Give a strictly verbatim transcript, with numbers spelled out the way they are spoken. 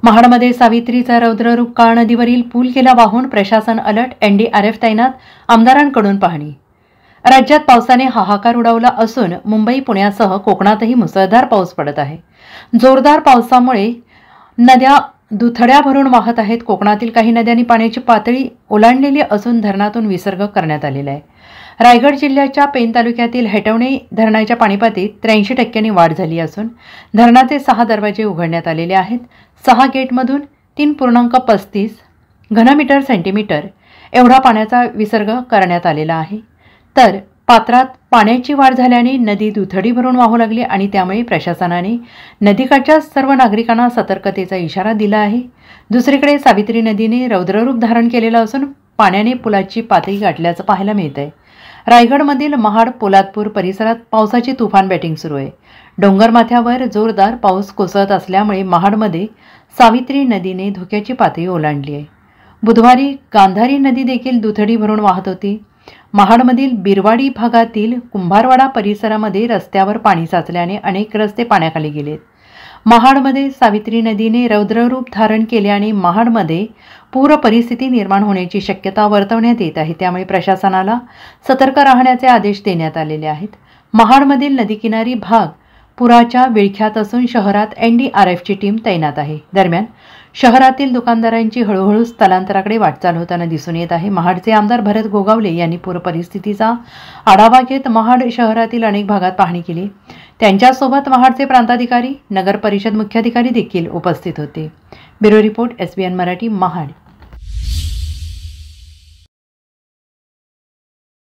महाडमध्ये सावित्रीचा रौद्ररूप काळ नदीवरील पूल गेला वाहून, प्रशासन अलर्ट, एनडीआरएफ तैनात, आमदारांकडून पाहणी। राज्यात पावसाने हाहाकार उडवला असून मुंबई पुण्यासह कोकणातही मुसळधार पाऊस पडत आहे। जोरदार पावसामुळे नद्या दुथड्या भरून वाहत आहेत। कोकणातील काही नद्यांनी पाण्याची पातळी ओलांडलेली असून धरणातून विसर्ग करण्यात आलेला आहे। रायगड जिल्ह्याच्या पेन तालुक्यातील हेटवणे धरणाच्या पाणीपातीत त्र्याऐंशी टक्क्यांनी वाढ झाली असून धरणाचे सहा दरवाजे उघडण्यात आलेले आहेत। सहा गेटमधून तीन पूर्णांक पस्तीस घनमीटर सेंटीमीटर एवढा पाण्याचा विसर्ग करण्यात आलेला आहे। तर पात्रात पाण्याची वाढ झाल्याने नदी दुथडी भरून वाहू लागली आणि त्यामुळे प्रशासनाने नदीकाठच्या सर्व नागरिकांना सतर्कतेचा इशारा दिला आहे। दुसरीकडे सावित्री नदीने रौद्ररूप धारण केलेलं असून पाण्याने पुलाची पातळी गाठल्याचं पाहायला मिळतंय। रायगडमधील महाड पोलादपूर परिसरात पावसाची तुफान बॅटिंग सुरू आहे। डोंगरमाथ्यावर जोरदार पाऊस कोसळत असल्यामुळे महाडमध्ये सावित्री नदीने धोक्याची पातळी ओलांडली आहे। बुधवारी गांधारी नदी देखील दुथडी भरून वाहत होती। महाडमधील बिरवाडी भागातील कुंभारवाडा परिसरामध्ये रस्त्यावर पाणी साचल्याने अनेक रस्ते पाण्याखाली गेलेत। महाडमध्ये सावित्री नदीने रौद्ररूप धारण केल्याने महाडमध्ये पूर परिस्थिती निर्माण होण्याची शक्यता वर्तवण्यात येत आहे। त्यामुळे प्रशासनाला सतर्क राहण्याचे आदेश देण्यात आलेले आहेत। महाडमधील नदीकिनारी भाग पुराच्या विळख्यात असून शहरात एनडीआरएफची टीम तैनात आहे। दरम्यान शहरातील दुकानदारांची हळूहळू स्थलांतराकडे वाटचाल होताना दिसून येत आहे। महाडचे आमदार भरत गोगावले यांनी पूर परिस्थितीचा आढावा घेत महाड शहरातील अनेक भागात पाहणी केली। त्यांच्यासोबत महाडचे प्रांताधिकारी, नगर परिषद मुख्याधिकारी देखील उपस्थित होते। Bureau report, SBN Marathi, Mahad.